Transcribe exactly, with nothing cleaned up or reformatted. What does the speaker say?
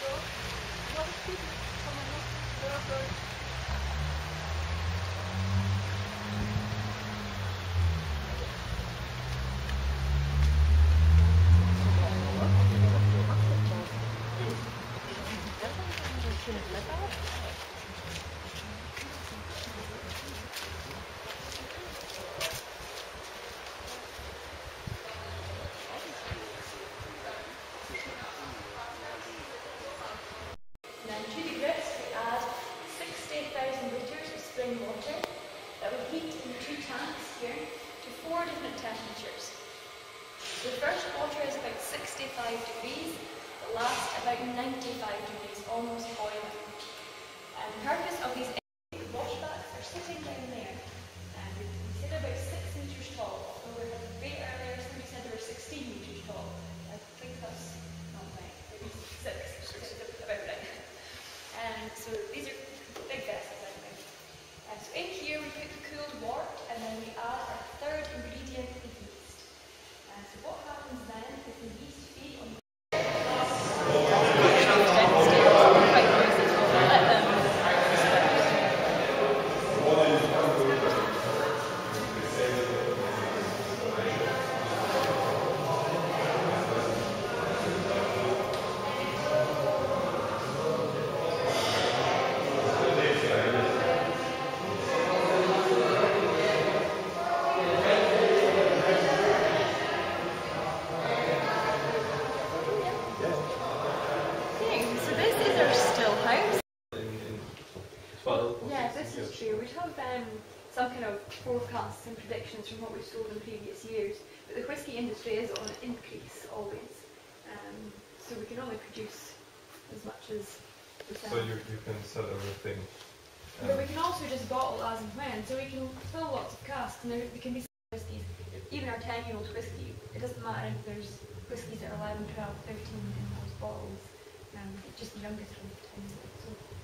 Water that will heat in two tanks here to four different temperatures. So the first water is about sixty-five degrees, the last about ninety-five degrees, almost boiling. And the purpose of these washbacks are sitting down there. And we sit about six metres tall. So we had a bit earlier, somebody said they were sixteen metres tall. I think that's not right, maybe six, six. About right. And so these are big vessels. And so in here we put the cooled wort, and then we add our third ingredient, the yeast. And so what happens then is the yeast feed on the Yeah, this is true. We'd have um, some kind of forecasts and predictions from what we've sold in previous years, but the whisky industry is on an increase always, um, so we can only produce as much as we sell. So you, you can sell everything. Um, but we can also just bottle as and when, so we can fill lots of casks, and there, there can be whiskies. Even our ten-year-old whisky, it doesn't matter if there's whiskies that are eleven, twelve, thirteen in those bottles, um, just the youngest one, ten. So